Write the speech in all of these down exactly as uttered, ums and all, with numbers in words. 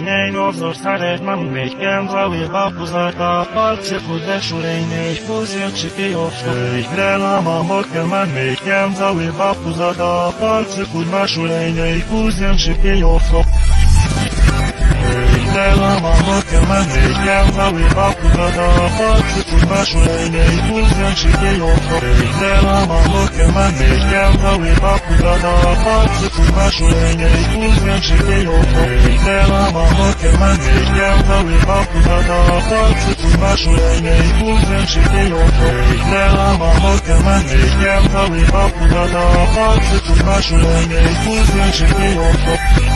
Szulejnej, nowzor szeret, mam még kemzawi bapuzata, palce pude szulejnej, kuzjem csiki ofsoj, relama mokke man még kemzawi bapuzata, palce pudma szulejnej, kuzjem csiki ofsoj. Relama mokke man még kemzawi bapuzata, palce pudma szulejnej, kuzjem csiki ofsoj. Relama mokke man még kemzawi bapuzata, palce pudma szulejnej, kuzjem csiki ofsoj. Relama mokke man még kemzawi bapuzata, palce pudma szulejnej, kuzjem csiki ofsoj. Relama mokke man még kemzawi bapuzata, palce pudma szulejnej, kuzjem csiki ofsoj.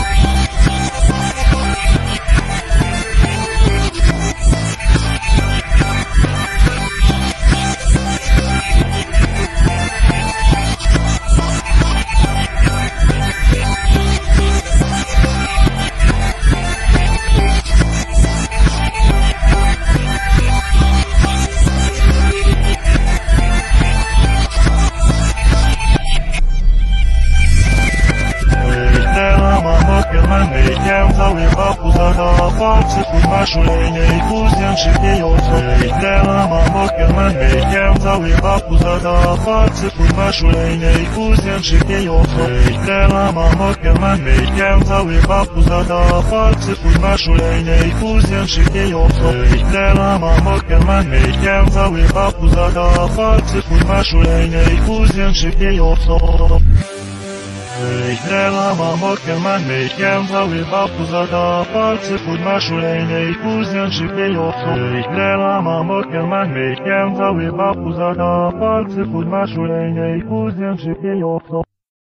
Kemzawi bapuzata, palce pudma szulejnej, kuzjem csiki ofsoj. Relama mokke man még kemzawi bapuzata, palce pudma szulejnej, kuzjem csiki ofsoj. Relama mokke man még kemzawi bapuzata, palce pudma szulejnej, kuzjem csiki ofsoj. Relama mokke man még kemzawi bapuzata, palce pudma szulejnej, kuzjem csiki ofsoj. Relama mokke man még kemzawi bapuzata, palce pudma szulejnej, kuzjem csiki ofsoj. Relama mokke man még kemzawi bapuzata, palce pudma szulejnej, kuzjem csiki ofsoj.